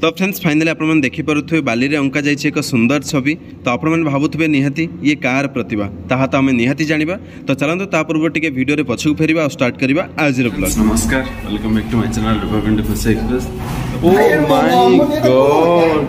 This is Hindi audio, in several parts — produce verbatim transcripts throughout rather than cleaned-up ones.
तो फ्रेंड्स फाइनली आप देखिपे बाली रे अंका जाइए एक सुंदर छवि। तो आपण मैंने भावुवे निहाती ये कार प्रतिभा ताहा तो आम निहाती जाना। तो चलते ता पूर्व टे वीडियो पछक फेर और स्टार्ट करवा आज ब्लॉग। नमस्कार, welcome back to my channel Republic Khushi Express. Oh my god,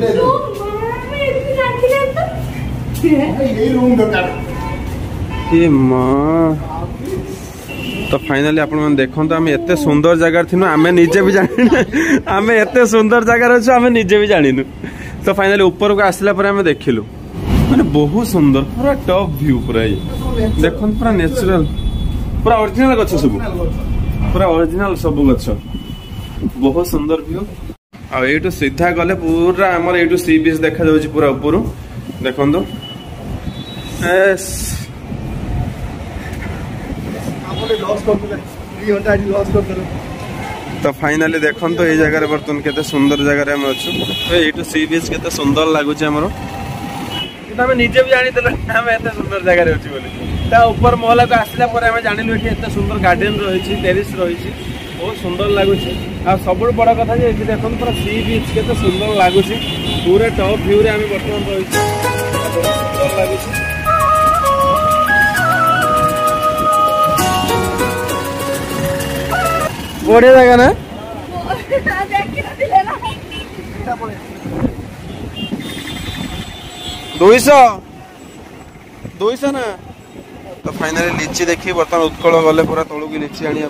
ये मां। तो फाइनली आप देखो आम एत सुंदर जगार थी आम निजे भी जान आम एत सुंदर जगार अच्छे आम निजे भी जानिनु। तो फाइनली ऊपर को आसला आम देखिलु माने बहुत सुंदर पूरा टॉप व्यू पूरा ये देखो पूरा नेचुरल पूरा ओरिजिनल गछ सब पूरा ओरिजिनल सब गछ बहुत सुंदर व्यू। आ एटू सीधा गले पूरा हमर एटू सी बीच देखा जाउची पूरा ऊपर देखंदो। एस तो फाइनली देखो तो ये जगह बर्तमान केते सुंदर जगह हम अच्छु। ये सी बीच केते सुंदर लगुच आम निजे भी जानी आम एत सुंदर जगह अच्छी बोली ऊपर महल को आसला आम जानिलु ये एत सुंदर गार्डन रही टेरिस रही बहुत सुंदर लगुच। आ सब बड़ कथा देखो पूरा सी बीच केते सुंदर लगुच पूरे टॉप व्यू रे आम बर्तमान रही सुंदर लगुच। बढ़िया जगह ना दुईश दुईश ना। तो फाइनली लीची देखी बर्तमान उत्कल गले पूरा तलू की लीची आने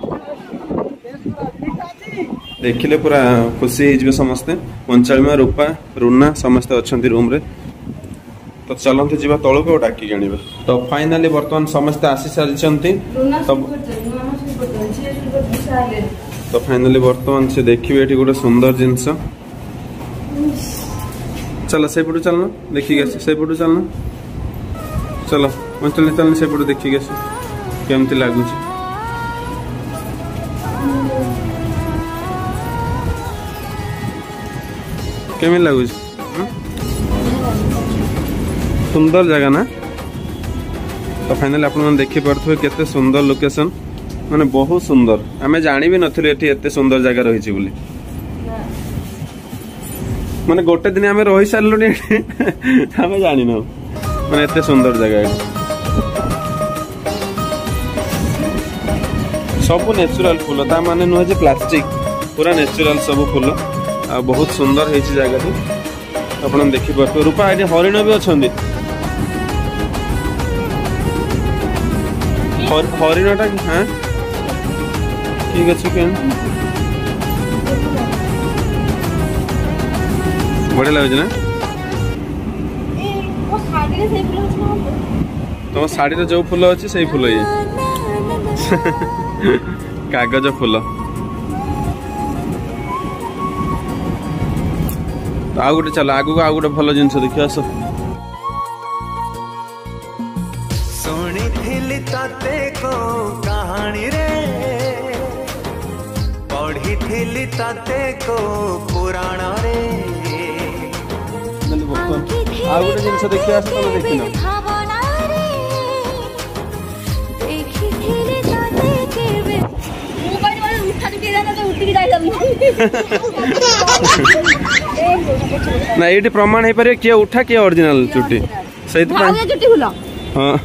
देखिले पूरा खुशी हो समस्ते। पंचालिमा रूपा रुना समस्ते अच्छा रूम रे। तो चलते जीवा तलू को डाकी आने। तो फाइनली बर्तमान समस्ते आसी सारी। तो फाइनली बर्तमान से देखिए ये गोटे सुंदर जिनस। चलो से पटू चलना देखिए से पटू चलना चलो चल चल से पटू देखिए केमती लगुच। केमी लगुच सुंदर जगह ना। तो फाइनली आप देखी पारे केते सुंदर लोकेशन माने बहुत सुंदर। आमे जानी भी नथिले एठी एते सुंदर जगह रही बोली माने गोटे दिन आमे रही सारलुनी आमे जानी न माने एते सुंदर जगह सब नेचुरल फूल ता माने नुह जे प्लास्टिक पूरा नेचुरल सब फूल आ बहुत सुंदर है जगह अपन देखि पारे। रूपा एठी हरिण भी अछंदी हरिणटा हाँ ठीक अच्छे क्या बढ़िया लगे ना। तुम शाढ़ी जो फूल अच्छे से फूल ये कागज फूल। तो आउ गोटे चलो आगू आउ गोटे भल जिन देखिए आस। कहानी रे पढ़ी थिली ताते को पुराण रे आ गोटे जिनस देखि आस तले देखिन देखि थिली ताते केबे मु बाई बाई उठा के जाना तो उठी जाई ना एटी प्रमाण है पारे के उठा के ओरिजिनल चुट्टी सही तो चुट्टी फुला। हां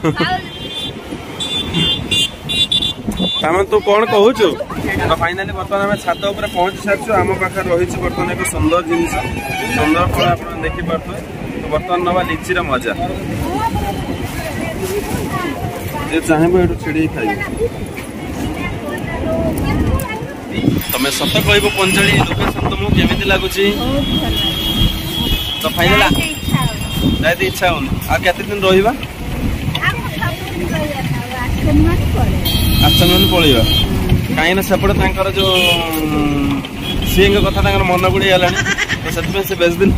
तामे तू कौन कहू। तो फाइनली बर्तमान आम छात उपर पहुंच सारी आम पाखे रही बर्तमान एक सुंदर जिनस सुंदर फल आप देखी पारे। तो बर्तमान नवा लीची मजा ये चाहे ये छिड़ी खाई तुम्हें सत कह पंचाड़ी लोकेशन तुमको केमी लगुच। तो फाइनल जाते इच्छा हो आते दिन रहा आठ मन पलैया कहीं सेपटे जो सी कथा मन बुड़ीगला तो से बेस दिन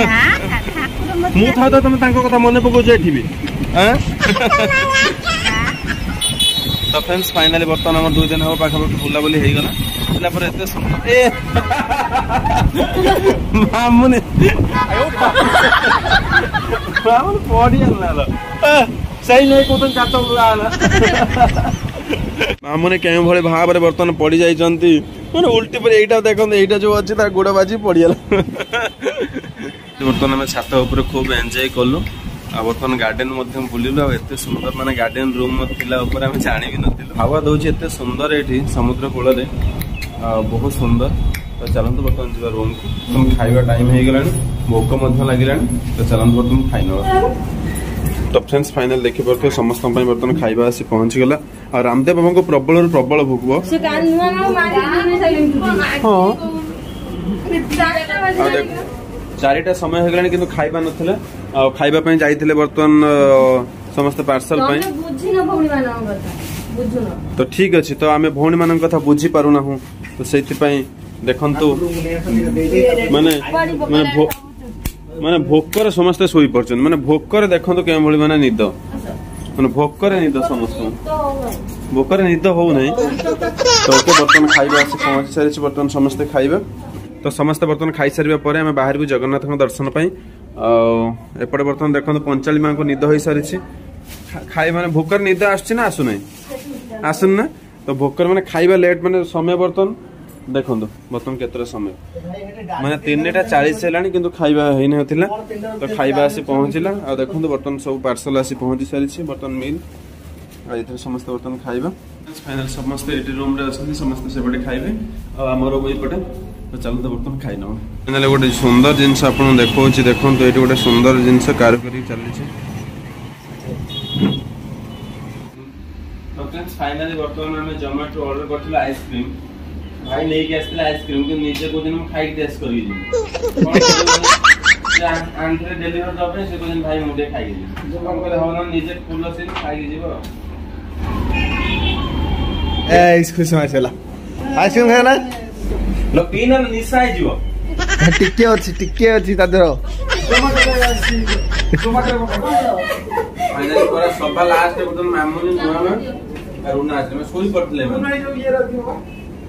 मुझे था तुम कथा मन पकाच ये भी। तो फ्रेंड्स फाइनली बर्तमान आम दुई दिन हम पाखापाखि बुलाबुली हो गला पर एत सुंदर मामुनी पड़ी सही नहीं कहते चार मामुने केउं भले भाव रे बर्तन पड़ी जाइचंती माने उल्टी पर एटा देखन एटा जो अछि ता गोड़ बाजी पड़ियाला बर्तन में छात ऊपर खूब एंजॉय कलु आ बर्तन गार्डन मध्यम बुलिलु आ एते सुंदर माने गार्डन रूम मत थिला ऊपर हम जानि भी नथिलु हवा दउछि एते सुंदर एठी समुद्र कूल रे आ बहुत सुंदर तो चलंतु बर्तन जीवा रूम को तुम खाइबा टाइम हे गेलानी भोक मध्य लागिलानी तो चलंतु बर्तन खाइनो तो फ्रेंड्स फाइनल देखि परथे समस्त पई बर्तन खाइबा आसी पहुंच गेला और रामदेव बाबा को प्रबल प्रबल भोकबो से कान नुआ ना मारी नहीं साइलेंट हां आ देख चारिटा समय हे गेलानी किंतु खाइबा नथिले आ खाइबा पई जाइथिले बर्तन समस्त पार्सल पई बुझी न भौणी मानन कथा बुझु न तो ठीक अछि तो आमे भौणी मानन कथा बुझी पारु ना हूं तो सेति पई देखंतु माने माने माने भोकर समस्त सोई परछन माने भोकर देखंतु के भली माने निद माने भोकर निद समस्त भोकर निद हो नै तो के बर्तन खाइबा से पहुंच सारी छी बर्तन समस्त खाइबा तो समस्त बर्तन खाइ सारिबा परे हम बाहर को जगन्नाथ को दर्शन पई आ एपटे बर्तन देखंतु पंचाली मां को निद होई सारी छी खाइ माने भोकर निद आछी ना आसु नै आसुन ना तो भोकर माने खाइबा लेट माने समय बर्तन देखंतु बर्तन केतरा समय माने तीनटा चालीस हेलानी किंतु खाइबा हेइ नथिला तो खाइबा आसी पहुंचिला आ देखंतु बर्तन सब पार्सल आसी पहुंची सारी छी बर्तन मिल आ इथे समस्त बर्तन खाइबा फाइनल समस्त एटी रूम रे अछन समस्त सेपटे खाइबे आ हमर ओइ पटे तो चलत बर्तन खाइ न फाइनल गोटे सुंदर जिंस आपन देखौ छी देखंतु एटी गोटे सुंदर जिंस कारीगरी चलि छी तो फ्रेंड्स फाइनली बर्तन में जोमेटो ऑर्डर करथिला आइसक्रीम भाई नहीं के आस्ते आइसक्रीम के नीचे को दिन हम खाई टेस्ट करी जी आंध्र डिलीवर जब से को दिन भाई मुझे खाई जी जो कौन करे हो नीचे फुल से खाई जीवो ए इसको समय चला आइसक्रीम खाना लो पीना निशा आई जीवो टिके अछि टिके अछि तादर फाइनली पूरा सभा लास्ट में तो मामूली नुआ में करुणा आज में सोई पड़तले में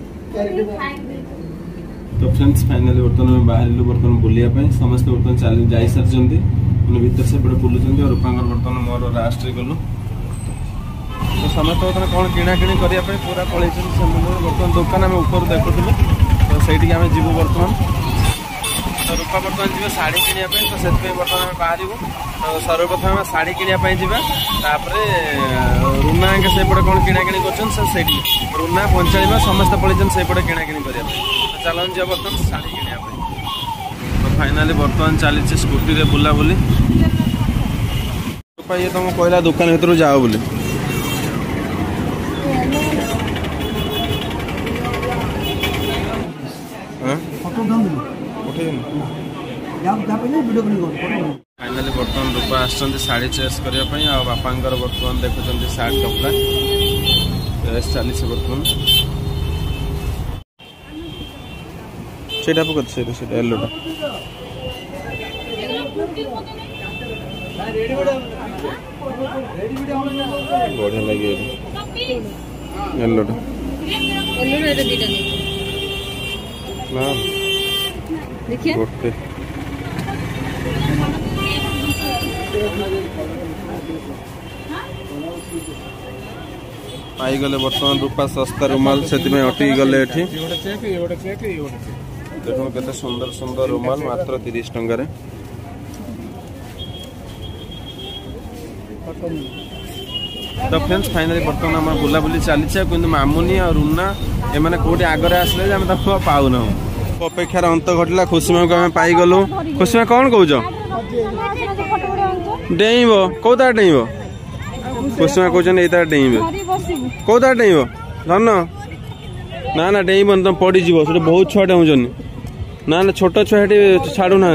तो फ्रेंड्स फाइनली बर्तन में बाहर लो बर्तन बुलिया पे समस्त बर्तन चली जाई सर जंदी उन भीतर से बड़े बुलु जंदी और रूपांकर बर्तन मोर लास्ट रे गलो तो समस्त बर्तन कोन किना किनी करिया पे पूरा पळै छन समस्त बर्तन दुकान में ऊपर देखुथले तो सेठी हमें जीवो बर्तन तो रूपा बर्तन जीवो साड़ी किनिया पे तो सेत पे बर्तन में बाहरिबो तो सर्वप्रथम में साड़ी किनिया पे जीवा तापरे रुना के सेपटे कोन किना किनी करछन से सेठी रुना पंचाली में समस्त पळै छन सेपटे किना किनी करिया पे चलन जे बर्तन साड़ी किनिया पे तो फाइनली बर्तन चली छे स्कूटी रे बुला बुली रूपा ये तुम कहला दुकान भीतर जाओ बोली फाइनली बर्तमान रूपा आसछन साड़ी चॉइस करिया पई आ बापांकर बर्तमान देखुछन सार्ट कपड़ा ड्रेस चली से बर्तमान सेटा पकड़ से सेटा येलोटा बढ़िया लगे येलोटा येलो रे दीटा नहीं ना देखिए गोटे पाई गले बर्तमान रूपा सस्ता रुमाल से अटकी गले देखो केते सुंदर सुंदर रुमाल मात्र तीस टंका रे तो फ्रेंड्स फाइनली बर्तमान आम बुला बुली चली कि मामुनी और रुना एमाने कोटे आगरे आसले आम तक पाऊना अपेक्षार अंत घटला खुशी माँ को आम पाई गलु खुशी माँ कौन कौच डेइब कौता डेइब खुशी माँ कहते ये डेइब कौता डेइब धन ना ना डेइब तुम पड़ीज से बहुत छुआ डेउन ना ना छोट छुआ छाड़ू ना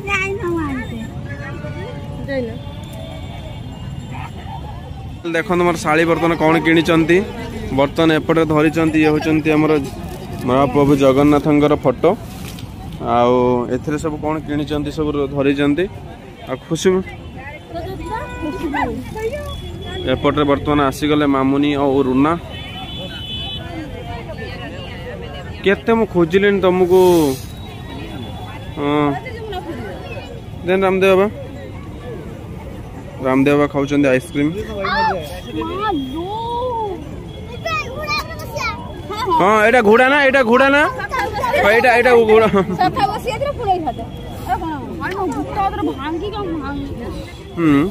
देखो मोर शाड़ी बर्तन कौन किनी बर्तन एपटे धरी ये होती आमर महाप्रभु जगन्नाथ फोटो आउ एथिरे सब कौन किनी सब धरी आ खुशी एपटे बर्तमान आसीगले मामुनी और रुना केते मु खोजिले तुमको देन रामदेव बाबा रामदेव बाबा खाऊं आइसक्रीम हाँ एटा घोड़ा ना एटा घोड़ा ना एटा एटा घोड़ा सफा बसिया दे पुरै खाते अरे कोन अरे मो भुट्टा उधर भांगी का भांगी हम्म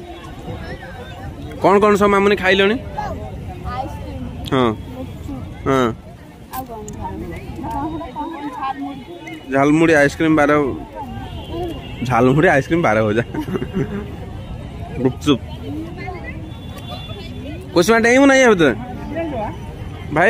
कौन कौन सब मामूनी खाइलनी आइसक्रीम हाँ हाँ आ कोन झालमुड़ी झालमुड़ी आइसक्रीम बारह झालमुड़ी आइसक्रीम बारह हो जाए गुपचुप कुछ में टाइम नहीं है बता भाई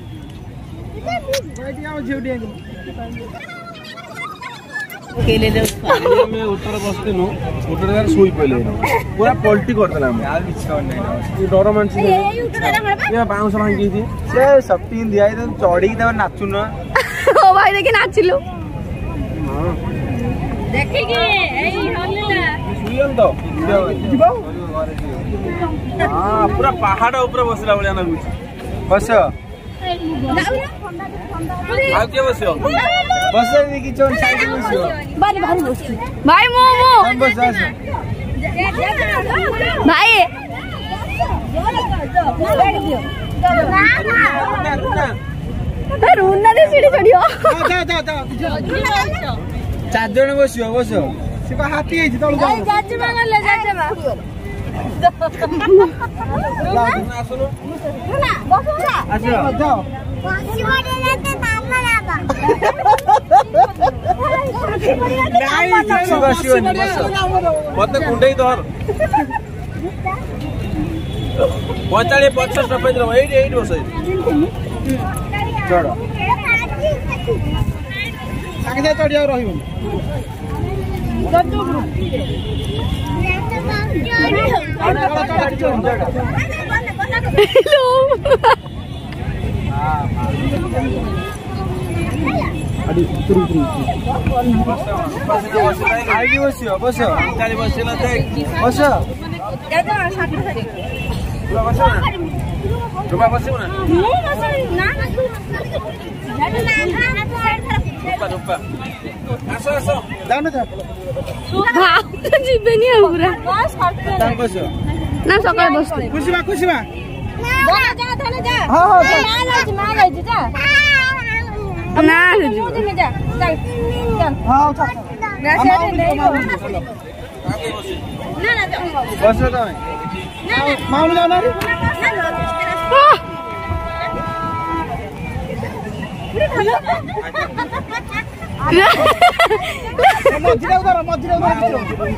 केले ले मैं उत्तर बसते नु उत्तर यार सोई पले पूरा पलटी कर देला हम यार इच्छा नहीं ये डर मानसी ए उठरा हमरा ये बाउंस भांगी थी ସେ ସପ୍ଟିन ଦିଆ ହେଇଛି ଚଢିକି ତମେ ନାଚୁନ ओ भाई देखि नाचिलु देखि के एई हल्ला सुयन तो जीवा हां पूरा पहाड़ ऊपर बसला बलिया ना ବସ आ के बसियो ବସ କି ଚୋन ସାଇଡ ବସିବ बारी बारी बसु भाई मो मो ତମ ବସ ଆସ भाई भाई रुना दे सीढ़ी चढ़ियो ଯା ଯା ଯା ଚାରି ଜଣ ବସିବ ବସ ସେ ବା ହାତୀ ହେଇଛି ତଳକୁ भाई जाचे मांगले जाचे मा आसनो रुना बसु ना ଆସ ଯାଅ କିଛି ବସିବନି ବସ मत कुंडई धर पचास पचास रुपये दो एट एट बस ଚଢ ସାଙ୍ଗେ ସାଙ୍ଗେ ଚଢିବାକୁ ରହିବନି ଖାଇକି ବସିବ ବସ चाली बसिला देख ବସ जाचे मा साथी साथी रुपा बसिबो ना मु बसु ना रुपा रुपा आसो आसो ଯାଉନ ଯା भाव तो जीवेनी पूरा ତାଙ୍କ ବସ ना सकाळ बसते ଖୁସିବା ଖୁସିବା जा जा थाने जा ହଁ ହଁ ଯା। ना जाइछ ना जाइछ जा ना जाइछ में जा चल चल ହଁ ଚା। ना से नहीं आगे बसि ना ना जा ବସ ତମେ ମାଉଲି ଯାଉନ ରେ ମଝିରେ ଉଧାର ମଝିରେ ଉଧାର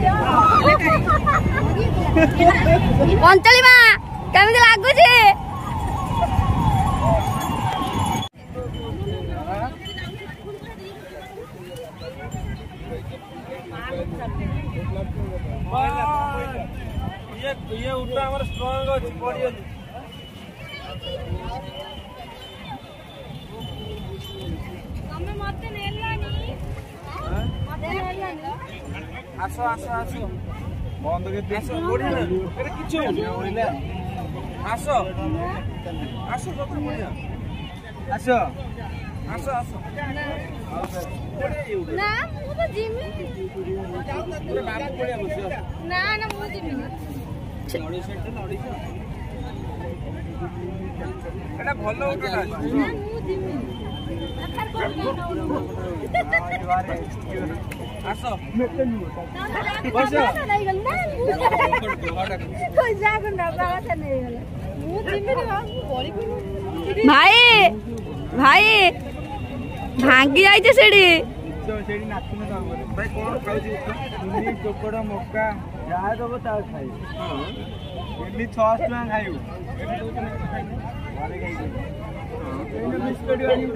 ଅଞ୍ଚଳି ମା କେମିତି ଲାଗୁଛି ये ये उठा हमर स्ट्रांग अछि बॉडी अछि ତମେ ମତେ ନେଲାନି ମତେ ନେଲାନି आसो आसो आसो ବନ୍ଦ କରି आसो बॉडी ना एरे किछु ଓଳିଲା आसो आसो सब बढ़िया ଆସ आसो आसो ନା ମୁଁ ତ ଯିମି पूरे बाबू बढ़िया बसियो ନା ନା ମୁଁ ଯିମିନି नडी सेट नडी एटा भलो उठा ନା ମୁଁ ଯିମିନି आसो ବସ ନେଇଗଲି ନା କୋଇ ଯାକୁ ନବା କଥା ନେଇଗଲେ ମୁଁ ଯିମିନି ଭାଇ ଭାଇ ଭାଙ୍ଗି ଯାଇଛେ ସେଠି ସେଇଠି ନାଚୁନ ତମେ भाई कोन खाउची ଚିନି ଚୋକଡ଼ ମକା ଯାହା ଦବ ତାହା ଖାଇବୁ ଏମିତି ଛଅଶହ ଟଙ୍କା ଖାଇବୁ ଘରେ ଖାଇବୁ ବିସ୍କୁଟ ଆଣିବୁ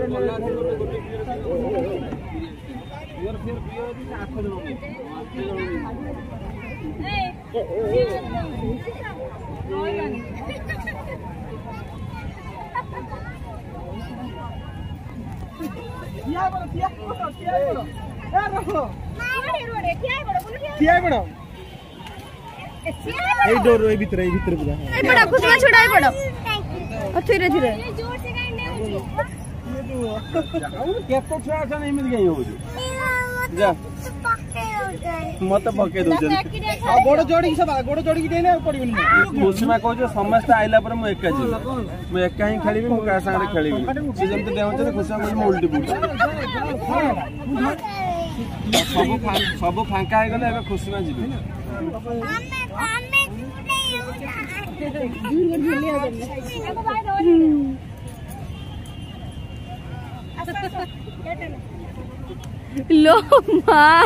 पियर फिर पियर भी आठ दिन हो गए ଠିଆ ବଡ଼ ଠିଆ ବଡ଼ ଠିଆ ବଡ଼ ଏ ରହ ଠିଆ ବଡ଼ ଏଇ ଡୋର ଏଇ ଭିତରେ ଏଇ ଭିତରେ ପୁରା ପଡ କୁସୁମା ଛଡା ପଡ ଧୀରେ ଧୀରେ କେତେ ଛୁଆ ଅଛନ୍ତି ଏମିତି କାଇଁ ହଉଛି ଯା मत पके दउछन गोड़ जोड़ी सब गोड़ जोड़ी के देने पड़िबनी कुसुमा कहू समस्त आइला पर मु एका जी मु एका ही खेलिबी मु का संगे खेलिबी से जमते देउछन कुसुमा मु उल्टी पुट सब सब फांका हो गले एबे कुसुमा जीबी लो माँ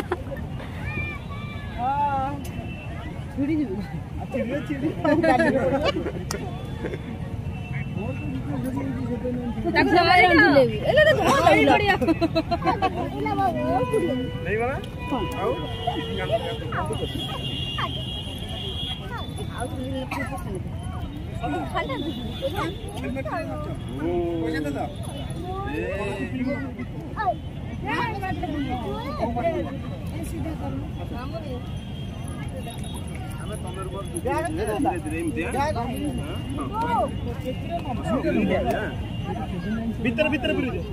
भीतर भीतर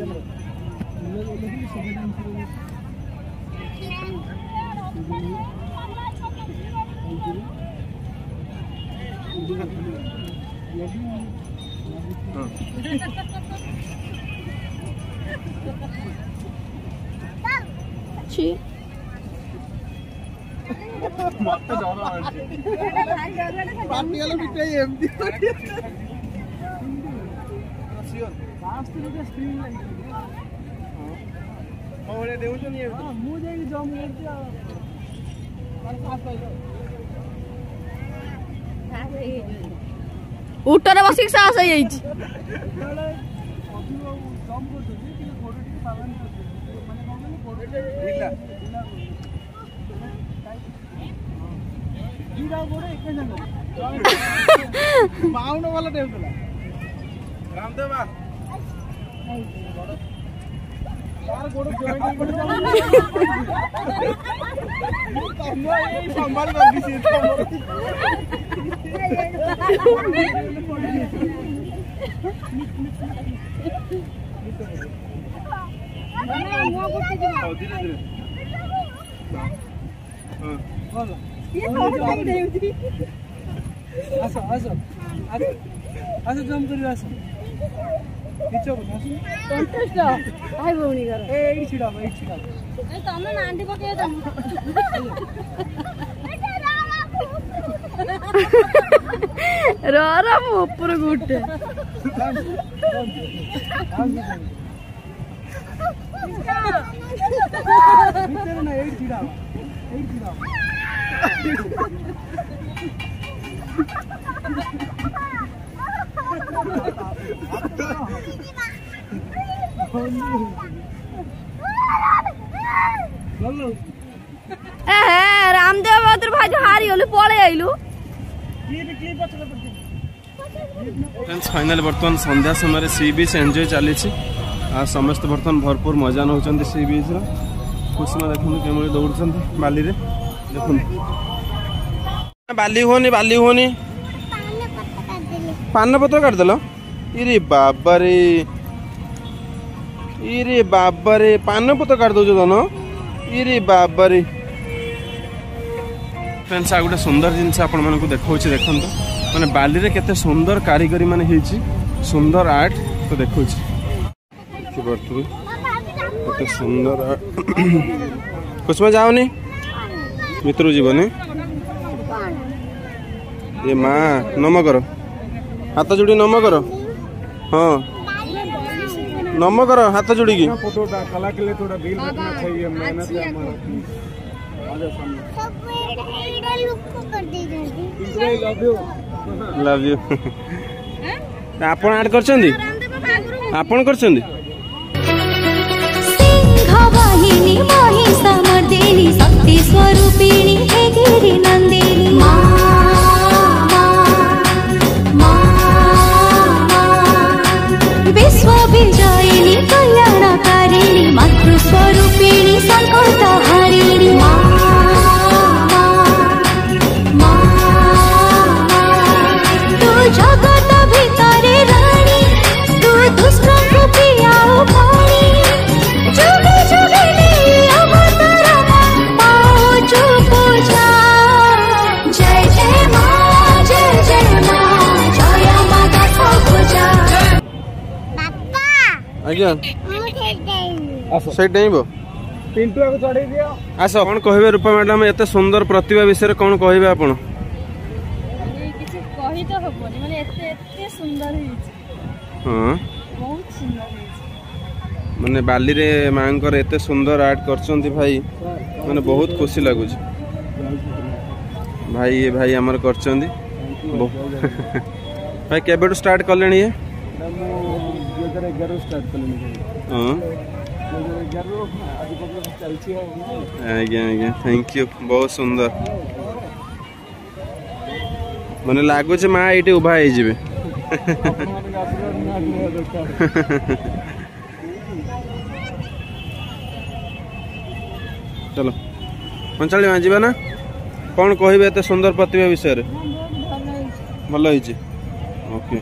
मत डर पार्टी वाला बिटे एमडी सियोर लास्ट में स्क्रीन लाइट हां ओरे देउ छ नि हां मु जाई जम करती मार पास हो उठरे बसी साहस है यही जम को तो कि फोटो टी पावन माने कोन फोटो ढिला ढिला गोरे एक जन बाउंड वाला देउला रामदेव बा यार गोड़ जॉइंट पड़ जा तन्नो ए संभाल कर दिसी धीरे धीरे हां बोलो ये सब देउती आसो आसो आसो आसो जम करियो आसो किचो आसो कंटेस्ट आइ भौनी कर ए एई छिडा एई छिडा ए तमे नांडी पके दम रा रा मो ऊपर गुटे भीतर ना एई छिडा एई छिडा ए रामदेव बहादुर भाई हारी होलु पळे आइलु फ्रेंड्स फाइनल बर्तमान संध्या समय सी बीच एंजॉय चली आ समस्त बर्तमान भरपूर मजा नौ सी बीच कुसुमा देखते केमि दौड़ बाली रे देखो बाली होनी बाली होनी पान पत्र काटदेल इरे बाबा रे इरे बाबा रे पान पत्र काट दो धन इरे बाबा रे फ्रेंड्स आ गोटे सुंदर जिनस आपण मानक देखा देखो माने बाली रे केते सुंदर कारीगरी माने हेची सुंदर आर्ट तो देखो केते सुंदर कुसुमा जाओनी मित्र जीवन ये माँ नम करो हाथ जोड़ी नम करो हाँ नम करो हाथ जोड़ी की फोटो कला के लिए थोड़ा दिल रखना चाहिए मेहनत है हमारा लव यू आपण ऐड करछंदी आपण करछंदी सिंहवाहिनी महिषमर्दिनी शक्ति स्वरूपिणी हे गिरि नंदिनी विश्व विजयिनी कल्याणकारिणी मातृस्वरूपिणी संकटहारिणी तू जगत भितरे रानी तू दुष्ट को पियाओ पानी जुगे जुगे नहीं अवतार आज्ञा से डेइब पिंटू को चढ़े दियो आस कौन कहबे रूपा मैडम एत सुंदर प्रतिभा विषय कौन कहबे आपण କିଛି କହି ତ ହବନି ମାନେ ଏତେ ଏତେ ସୁନ୍ଦର ହେଇଛି हां ବହୁତ ସୁନ୍ଦର ହେଇଛି माने बाली रे मांकर एते सुंदर आर्ट करचंती भाई माने बहुत खुशी लागुच भाई ये भाई हमर करचंती भाई केबेटू स्टार्ट करलेनी ये दो हज़ार ग्यारह स्टार्ट करलेनी हां दो हज़ार ग्यारह आज पकड़ चलची है आज्ञा आज्ञा थैंक यू बहुत सुंदर माने लागुच मां एटी उभा हे जिवे चलो पंचाली मां जीवा ना कौन कहबे एते सुंदर प्रतिभा विषय रे भल होइछि ओके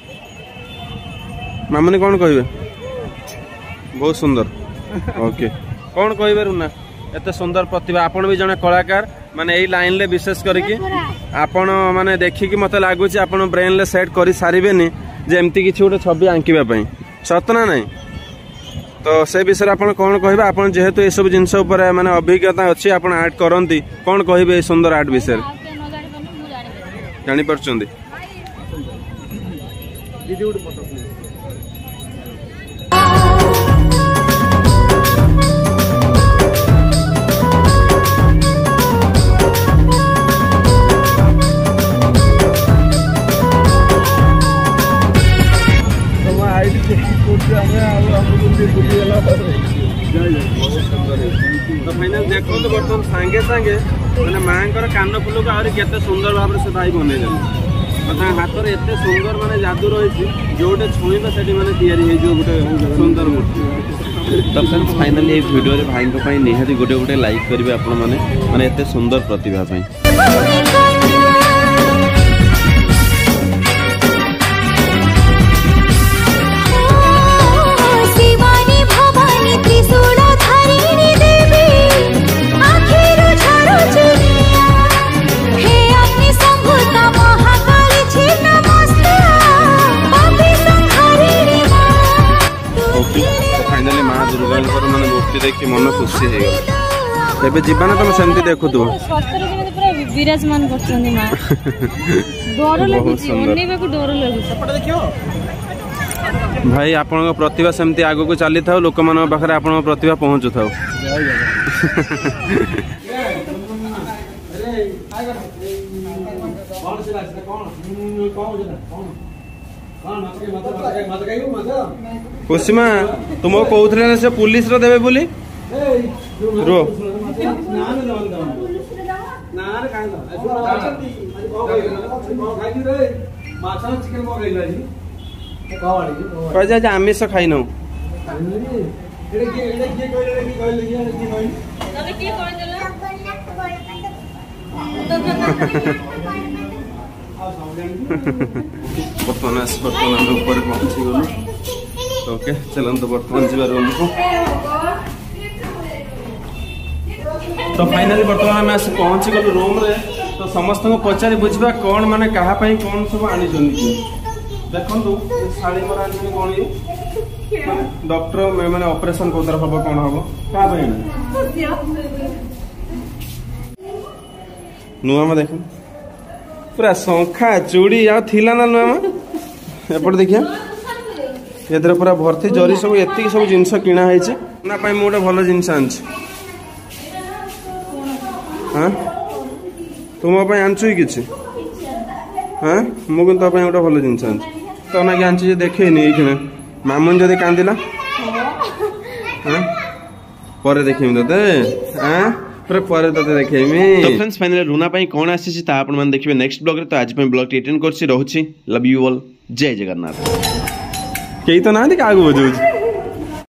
मामनी कौन कहबे बहुत सुंदर ओके कौन कहबे रुना एते सुंदर प्रतिभा आपण भी जने कलाकार माने एई लाइन ले विशेष करके आपण माने देखि कि मते लागुछि आपण ब्रेन ले सेट करि सारिबेनी जे एमती किछि गोटे छवि आंकिबा पई सतना नहीं तो से विषय आप कौन कहबे आप जेहेतु ये सब जिनस माने अभिज्ञता अच्छी आप आर्ट करती कौन कहबे सुंदर आर्ट विषय जानी परछंदी दीदी उठ फोटो प्लीज तो फाइनल देखो तो बर्तमान सांगे सांगे मैंने माँ कान फुल को आहरी केते सुंदर भाव से भाई बने हाथ में एत सुंदर माने जादू रही जोटे छुईबे से माने गोटे सुंदर मूर्ति तो फ्रेंड्स फाइनली ये वीडियो रे भाई को निहाती गोटे गोटे लाइक करेंगे आपण मैंने माने एत सुंदर प्रतिभा पाई मूर्ति देखी मन खुशी है एबे जीवन तुम सेमती देखु तू सतरे के पूरा विराजमान करछनी मां डर लागुची ओनेबे को डर लागुची देखियो भाई आपण प्रतिभा सेमती आगो को चली था लोक मान पाखरे आपण प्रतिभा पहुंचु था कुसुमा तुम कहते से पुलिस रो देवे बोली रो कह आमिष खाई नौ बर्तमान बर्तमान ऊपर पहुंची गलु ओके चलते बर्तमान जी रूम को तो फाइनली बर्तमान आम आस पहुंची गलु रूम रे तो समस्त को पचारि बुझा कौन माने कहा कौन सब आनी देखु शाड़ी मरा कौन डॉक्टर मैंने ऑपरेशन को तरफ हम कौन हम क्या नुआ में देख पूरा शंखा चूड़ी आ थिला ना नुआ एपट देखिया ये पूरा भर्ती जरी सब एति सब जिनस किना है ना पाई मोटे भल जिनस आनछि हां तुम पे आनछु किछि हां मु किन तो पे गोटे भल जिनस आनछि तो ना कि आनछि जे देखेनी एखने मामुन जदी कांदिला हां परे देखिम तते हां पर पर तते देखेमी तो फ्रेंड्स फाइनली रुना पई कोन आसी ता आपण मन देखिबे नेक्स्ट ब्लॉग रे तो आज पे ब्लॉग एटेंड करछि रहउछि लव यू ऑल जय जगन्नाथ केई तो ना कागो बजौछि